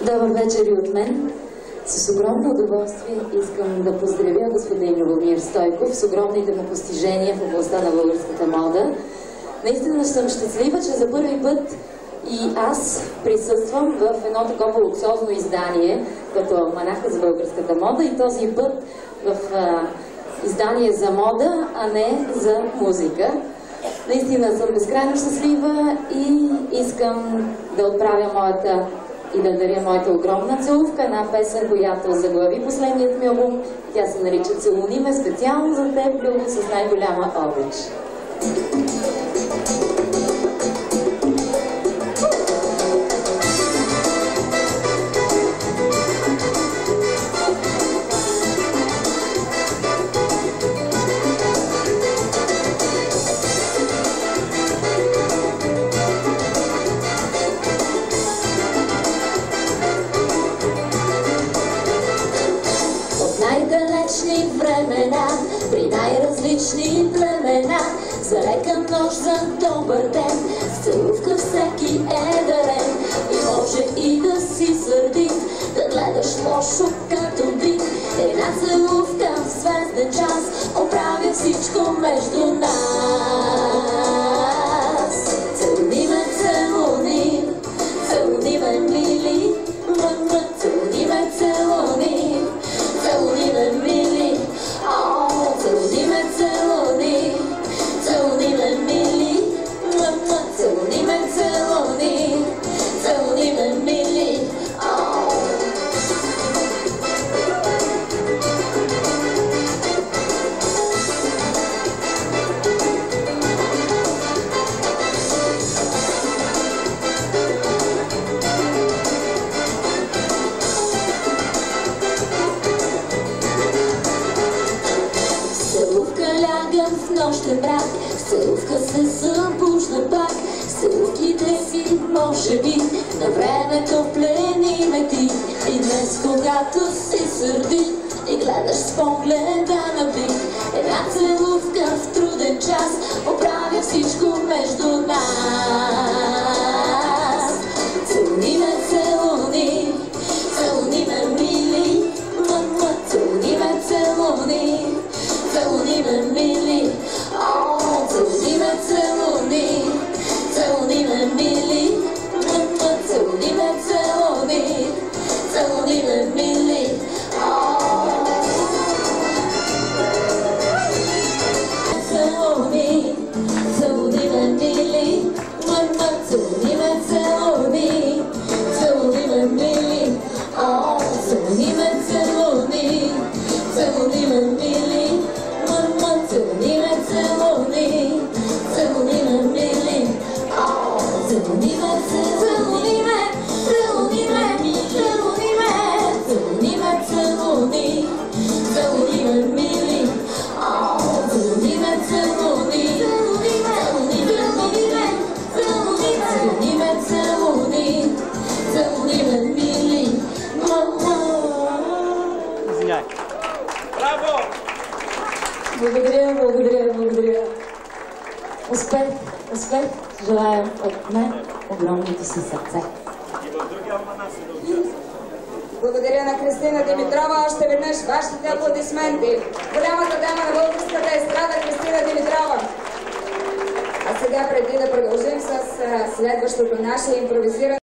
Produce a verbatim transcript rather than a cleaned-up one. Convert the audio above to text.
Добър вечер и от мен. С огромно удоволствие искам да поздравя господин Любомир Стойков с огромните му постижения в областта на българската мода. Наистина съм щастлива, че за първи път и аз присъствам в едно такова луксозно издание, като Алманаха за българската мода, и този път в а, издание за мода, а не за музика. Наистина съм безкрайно щастлива и искам да отправя моята и да даря моята огромна целувка, една песен, която заглави последният ми албум. Тя се нарича "Целуни ме", специално за теб, Любо, с най-голяма обич. Най-далечни времена, при най-различни племена, за лека нощ, за добър ден, с целувка всеки е дарен. И може и да си сърдит, да гледаш лошо като бит. Една целувка в звезден час оправя всичко между нас. Целуни ме, целуни, целуни ме, мили, мъмъ, целуни ме, целуни. Целуни ме, мили, о, целуни ме, целуни, целуни ме, мили, мъмъ, целуни ме, целуни, целуни ме, мили, о. Лягам в нощен брак, с целувка се събужда пак. С целувките си, може би, на времето плени ме ти. И днес, когато си сърди и гледаш с погледа на бит, една целувка в труден час оправя всичко между нас. Целуни ме, целуни, целуни ме, мили, мъмъ, целуни ме, целуни. Целуни ме, мили, о, целуни ме, целуни, целуни ме, мили, мъмъ, целуни ме, целуни, целуни ме, мили, о. Целуни, целуни ме, мили, мъмъ, целуни ме, целуни, целуни ме, мили, о, целуни ме, целуни, целуни ме, мили. Целуни ме, целуни, целуни ме, мили, о, целуни ме, целуни ме, целуни ме, целуни ме, целуни ме, целуни, целуни ме, мили, о, целуни ме, целуни, целуни ме, целуни ме, целуни ме, целуни, целуни ме, мили, мама. Извиняй. Браво! Благодаря, благодаря, благодаря. Успех, успех желая от мен, огромното си сърце. И в други алманаси да участват. Благодаря на Кристина Димитрова. Още веднъж вашите аплодисменти. Голямата дама на българската естрада Кристина Димитрова. А сега, преди да продължим с следващото наше импровизиране,